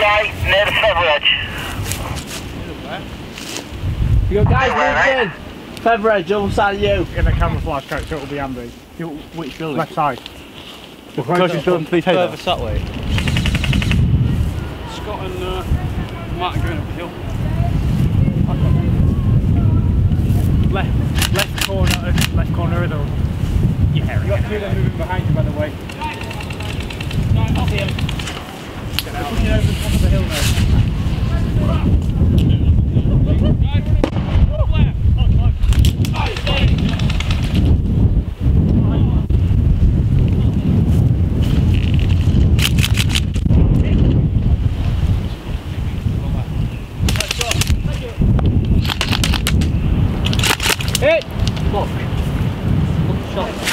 guy near the feather edge. You got guys moving. Feather edge, other side of you. In a camouflage coat, so it'll be handy. Which building? Left side. The closest building to the further that way. Scott and Matt are going up the hill. Left corner of the. Yeah, you got two of them moving behind you, by the way. No, I'll see him. They're pushing over the top of the hill now. Hit! Look. Look at the shot.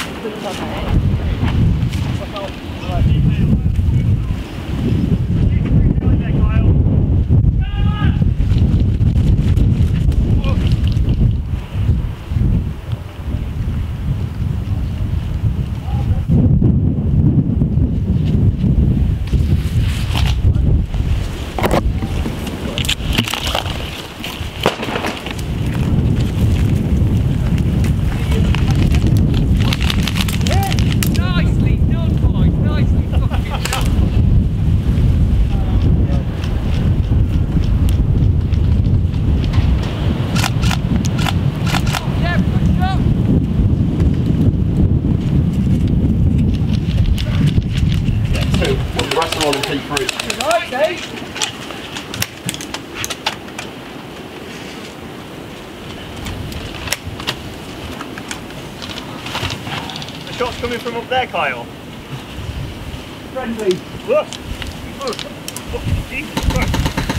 Shots coming from up there, Kyle. Friendly. Look. Jesus Christ.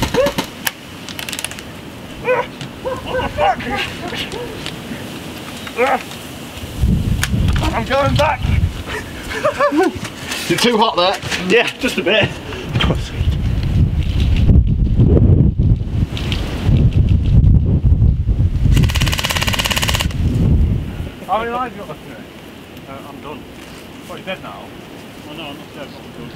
What the fuck? I'm going back. You're too hot there. Yeah, just a bit. How many lives you got left in it? I'm done. What, you're dead now? Oh no, I'm not dead, but I'm done.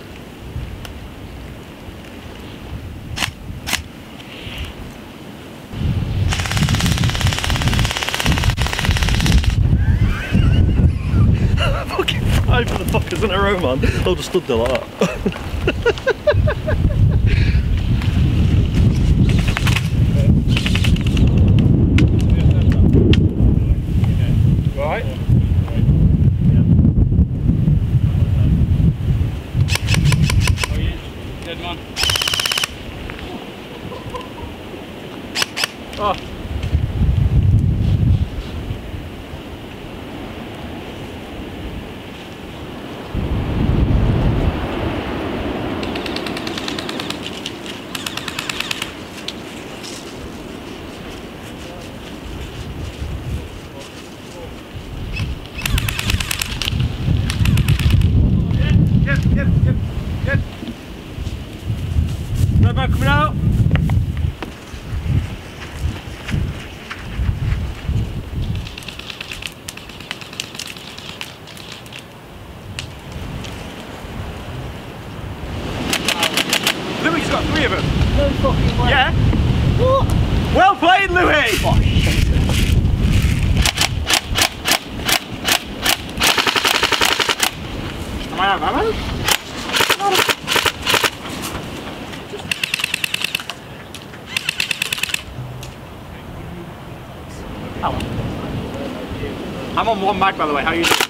Fucking 5 of the fuckers in a row, man. I'll just stood there like that. Right? Dead man. Oh. Get. Red man coming out. Louis got 3 of them. No fucking way. Yeah. What? Well played, Louis. Oh, shit. Am I out of ammo? I'm on 1 mag, by the way. How are you doing?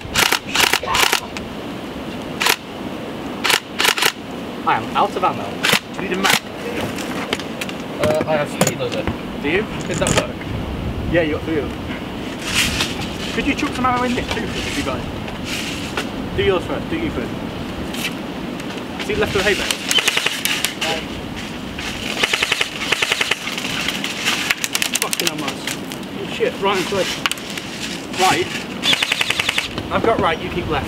I am out of ammo. Do you need a mag? I have speed loader. Do you? Does that work? Yeah, you got 3 of them. Could you chuck some ammo in this too, if you got it? Do yours first. Do you first. See the left of the hay bale? Fucking hell, man. Oh shit, right and left. Right. I've got right, you keep left.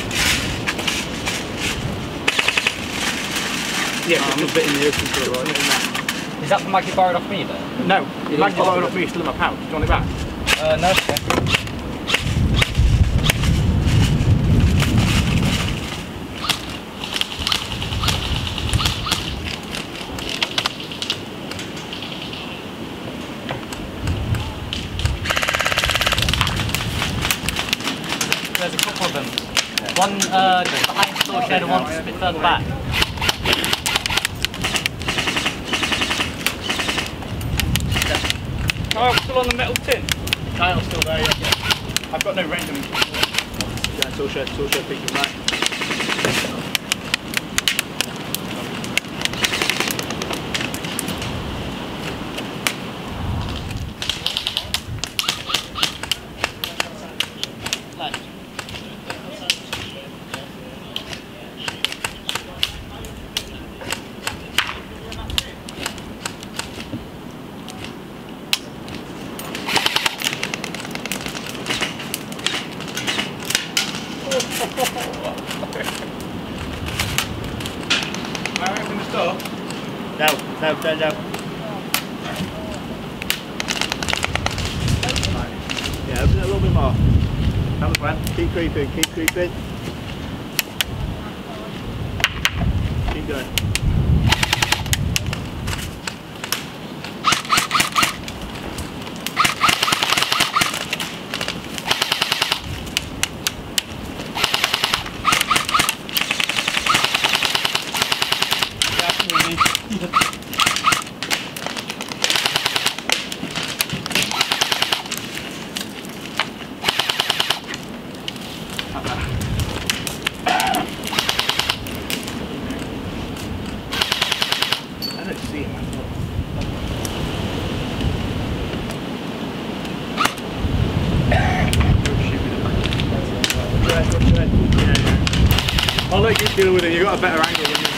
Yeah, I'm a bit in the open to the right. Is that the mag you borrowed off me then? No, the mag you borrowed off me is still in my pouch. Do you want it back? No, okay. there's a couple of them. One just behind the store shed and one just a bit further back. Kyle's still on the metal tin? Kyle's still there, yeah. I've got no range on me. Yeah, tool shed peeking back. Am I open the store? No. Yeah, open it a little bit more. Have the plan. Keep creeping. Keep going. I don't see it. I'll let you deal with it, you've got a better angle than me.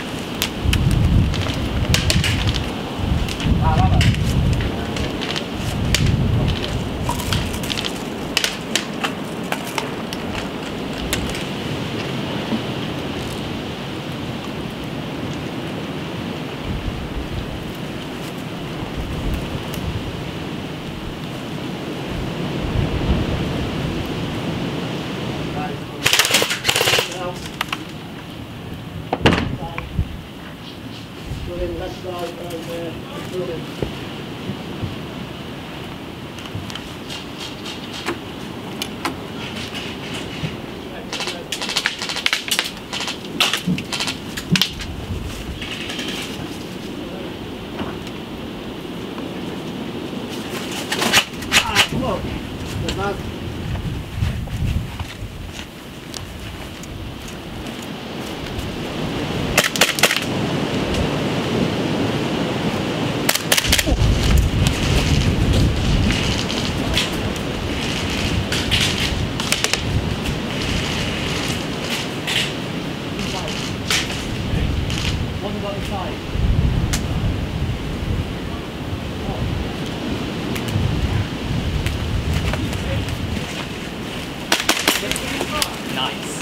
Nice.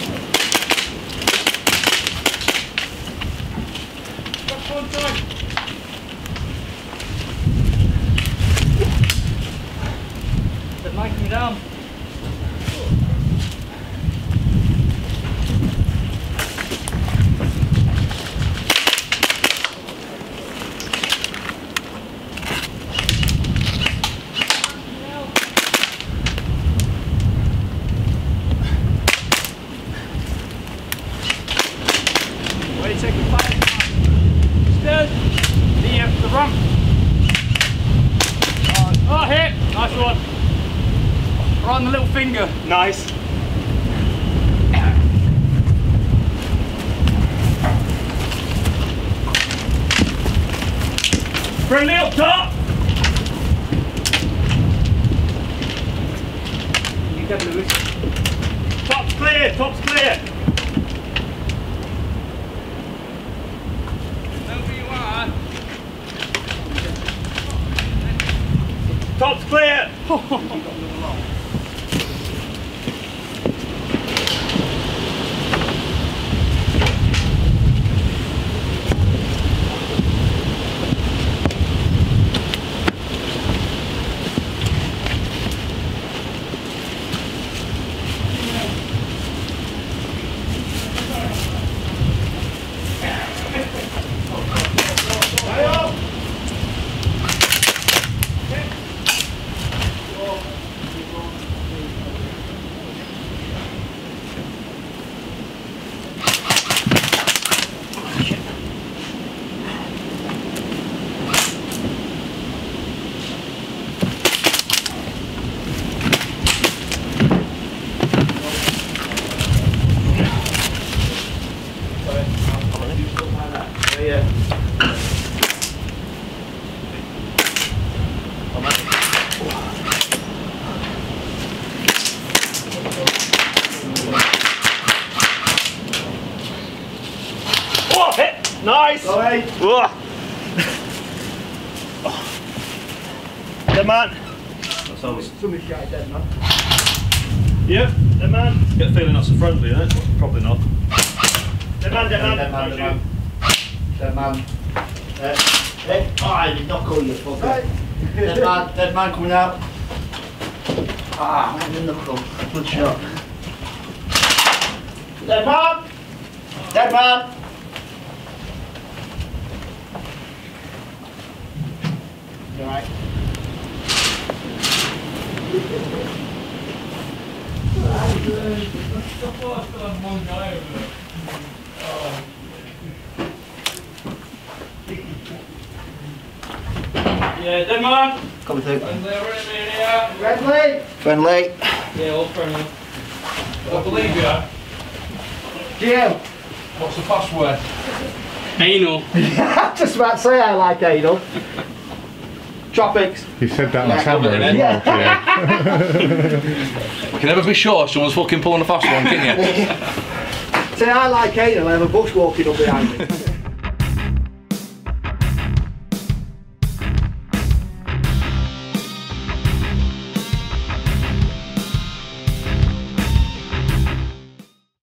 They're knifing me down. Where are you taking fire? Stairs. The ramp. Oh, hit! Nice one. Right on the little finger. Nice. Friendly up top. You get Lewis. Top's clear, top's clear. Wherever you are. Top's clear. Nice! Dead man. Somebody shot dead man. Yep, dead man. Get a feeling that's a friendly, isn't it? Probably not. Dead man, dead man. Dead man, dead man. Dead man. Oh, I did not call you, fucker. Dead man coming out. Ah, man, the knuckle. Good shot. Dead man! Dead man! You alright? Yeah, dead man. Coming through. Friendly. Friendly. Yeah, all friendly. I believe you. Jim. What's the password? Anal. Just about to say I like anal. Tropics. You said that on camera as well, You can never be sure someone's fucking pulling a fast one, can you? Say I like anal, I have a bush walking up behind me.